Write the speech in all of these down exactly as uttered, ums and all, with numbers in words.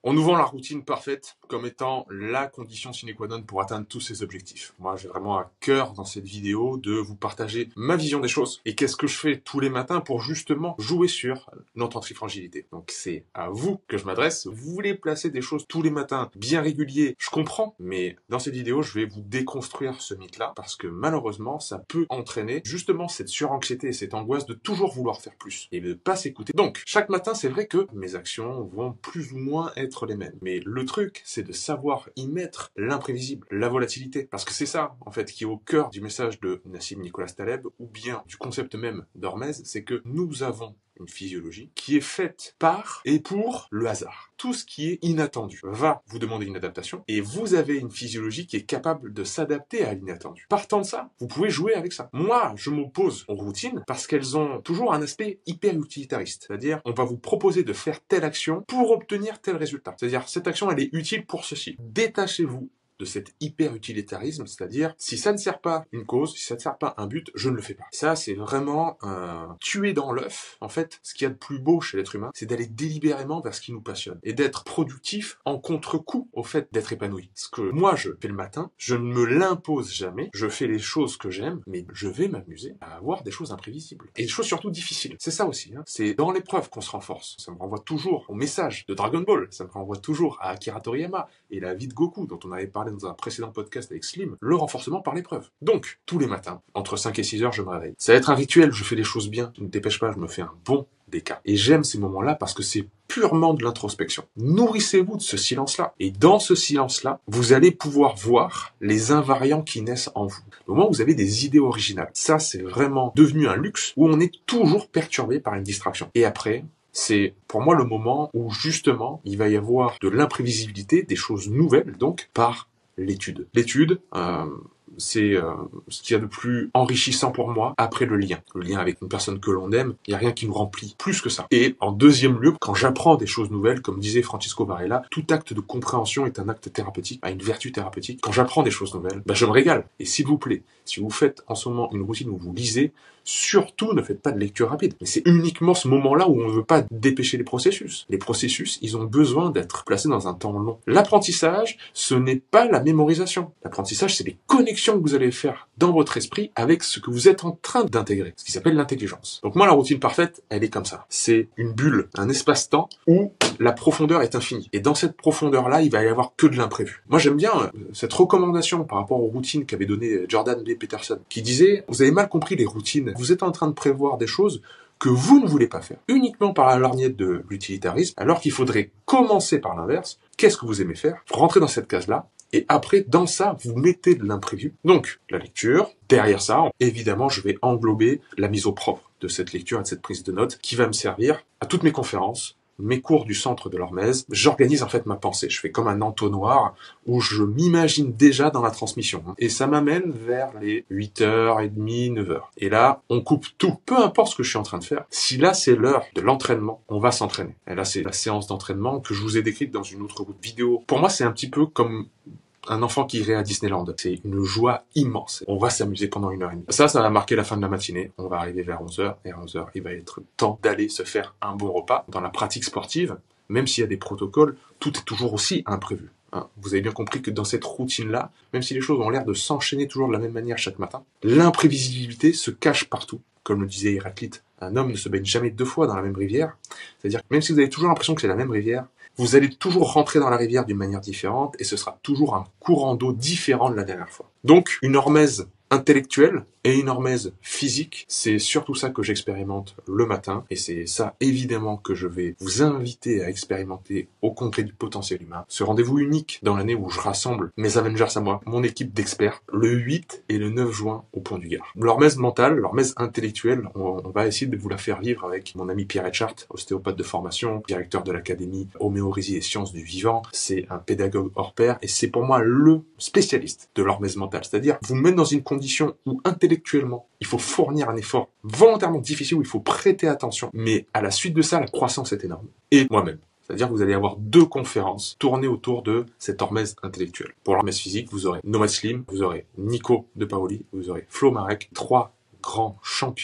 On nous vend la routine parfaite comme étant la condition sine qua non pour atteindre tous ces objectifs. Moi, j'ai vraiment à cœur dans cette vidéo de vous partager ma vision des choses et qu'est-ce que je fais tous les matins pour justement jouer sur notre antifragilité. Donc c'est à vous que je m'adresse. Vous voulez placer des choses tous les matins bien réguliers, je comprends, mais dans cette vidéo, je vais vous déconstruire ce mythe-là parce que malheureusement, ça peut entraîner justement cette suranxiété et cette angoisse de toujours vouloir faire plus et de pas s'écouter. Donc, chaque matin, c'est vrai que mes actions vont plus ou moins être les mêmes. Mais le truc, c'est de savoir y mettre l'imprévisible, la volatilité. Parce que c'est ça, en fait, qui est au cœur du message de Nassim Nicolas Taleb, ou bien du concept même d'Hormèse, c'est que nous avons une physiologie qui est faite par et pour le hasard. Tout ce qui est inattendu va vous demander une adaptation et vous avez une physiologie qui est capable de s'adapter à l'inattendu. Partant de ça, vous pouvez jouer avec ça. Moi, je m'oppose aux routines parce qu'elles ont toujours un aspect hyper utilitariste. C'est-à-dire, on va vous proposer de faire telle action pour obtenir tel résultat. C'est-à-dire, cette action, elle est utile pour ceci. Détachez-vous de cet hyper-utilitarisme, c'est-à-dire, si ça ne sert pas une cause, si ça ne sert pas un but, je ne le fais pas. Ça, c'est vraiment un tuer dans l'œuf. En fait, ce qu'il y a de plus beau chez l'être humain, c'est d'aller délibérément vers ce qui nous passionne et d'être productif en contre-coup au fait d'être épanoui. Ce que moi, je fais le matin, je ne me l'impose jamais, je fais les choses que j'aime, mais je vais m'amuser à avoir des choses imprévisibles. Et des choses surtout difficiles. C'est ça aussi, hein. C'est dans l'épreuve qu'on se renforce. Ça me renvoie toujours au message de Dragon Ball, ça me renvoie toujours à Akira Toriyama et la vie de Goku, dont on avait parlé dans un précédent podcast avec Slim, le renforcement par l'épreuve. Donc, tous les matins, entre cinq et six heures, je me réveille. Ça va être un rituel, je fais les choses bien, ne me dépêche pas, je me fais un bon déca. Et j'aime ces moments-là parce que c'est purement de l'introspection. Nourrissez-vous de ce silence-là. Et dans ce silence-là, vous allez pouvoir voir les invariants qui naissent en vous. Au moment où vous avez des idées originales. Ça, c'est vraiment devenu un luxe où on est toujours perturbé par une distraction. Et après, c'est pour moi le moment où justement il va y avoir de l'imprévisibilité, des choses nouvelles, donc par l'étude. L'étude, euh, c'est euh, ce qu'il y a de plus enrichissant pour moi après le lien. Le lien avec une personne que l'on aime, il n'y a rien qui nous remplit plus que ça. Et en deuxième lieu, quand j'apprends des choses nouvelles, comme disait Francisco Varela, tout acte de compréhension est un acte thérapeutique, a une vertu thérapeutique. Quand j'apprends des choses nouvelles, ben je me régale. Et s'il vous plaît, si vous faites en ce moment une routine où vous lisez, surtout ne faites pas de lecture rapide. Mais c'est uniquement ce moment-là où on ne veut pas dépêcher les processus. Les processus, ils ont besoin d'être placés dans un temps long. L'apprentissage, ce n'est pas la mémorisation. L'apprentissage, c'est les connexions que vous allez faire dans votre esprit avec ce que vous êtes en train d'intégrer, ce qui s'appelle l'intelligence. Donc moi, la routine parfaite, elle est comme ça. C'est une bulle, un espace-temps où la profondeur est infinie. Et dans cette profondeur-là, il va y avoir que de l'imprévu. Moi, j'aime bien euh, cette recommandation par rapport aux routines qu'avait donné Jordan B. Peterson, qui disait, vous avez mal compris les routines. Vous êtes en train de prévoir des choses que vous ne voulez pas faire, uniquement par la lorgnette de l'utilitarisme, alors qu'il faudrait commencer par l'inverse. Qu'est-ce que vous aimez faire? Rentrez dans cette case-là, et après, dans ça, vous mettez de l'imprévu. Donc, la lecture, derrière ça, évidemment, je vais englober la mise au propre de cette lecture et de cette prise de notes, qui va me servir à toutes mes conférences, mes cours du centre de l'Hormèse. J'organise en fait ma pensée. Je fais comme un entonnoir où je m'imagine déjà dans la transmission. Et ça m'amène vers les huit heures trente, neuf heures. Et là, on coupe tout. Peu importe ce que je suis en train de faire. Si là, c'est l'heure de l'entraînement, on va s'entraîner. Et là, c'est la séance d'entraînement que je vous ai décrite dans une autre vidéo. Pour moi, c'est un petit peu comme un enfant qui irait à Disneyland. C'est une joie immense. On va s'amuser pendant une heure et demie. Ça, ça va marquer la fin de la matinée. On va arriver vers onze heures. Et à onze heures, il va être temps d'aller se faire un bon repas. Dans la pratique sportive, même s'il y a des protocoles, tout est toujours aussi imprévu. Hein. Vous avez bien compris que dans cette routine-là, même si les choses ont l'air de s'enchaîner toujours de la même manière chaque matin, l'imprévisibilité se cache partout. Comme le disait Héraclite, un homme ne se baigne jamais deux fois dans la même rivière. C'est-à-dire que même si vous avez toujours l'impression que c'est la même rivière, vous allez toujours rentrer dans la rivière d'une manière différente et ce sera toujours un courant d'eau différent de la dernière fois. Donc, une hormèse intellectuelle et une hormèse physique, c'est surtout ça que j'expérimente le matin et c'est ça évidemment que je vais vous inviter à expérimenter au congrès du potentiel humain. Ce rendez-vous unique dans l'année où je rassemble mes Avengers à moi, mon équipe d'experts, le huit et le neuf juin au Pont du Gard. L'hormèse mentale, l'hormèse intellectuelle, on, on va essayer de vous la faire vivre avec mon ami Pierre Etchart, ostéopathe de formation, directeur de l'académie Homéorésie et Sciences du Vivant. C'est un pédagogue hors pair et c'est pour moi le spécialiste de l'hormèse mentale. C'est-à-dire vous mettre dans une condition où intellectuellement, il faut fournir un effort volontairement difficile où il faut prêter attention. Mais à la suite de ça, la croissance est énorme. Et moi-même. C'est-à-dire que vous allez avoir deux conférences tournées autour de cette hormèse intellectuelle. Pour l'hormèse physique, vous aurez Nomad Slim, vous aurez Nico de Paoli, vous aurez Flo Marek, trois grands champions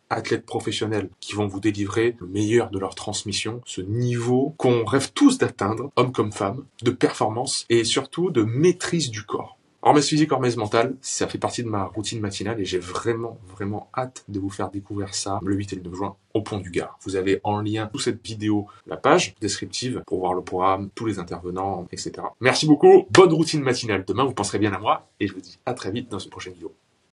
athlètes professionnels qui vont vous délivrer le meilleur de leur transmission, ce niveau qu'on rêve tous d'atteindre, hommes comme femmes, de performance et surtout de maîtrise du corps. Hormèse physique, hormèse mentale, ça fait partie de ma routine matinale et j'ai vraiment, vraiment hâte de vous faire découvrir ça le huit et le neuf juin au Pont du Gard. Vous avez en lien sous cette vidéo la page descriptive pour voir le programme, tous les intervenants, et cetera. Merci beaucoup, bonne routine matinale. Demain, vous penserez bien à moi et je vous dis à très vite dans une prochaine vidéo.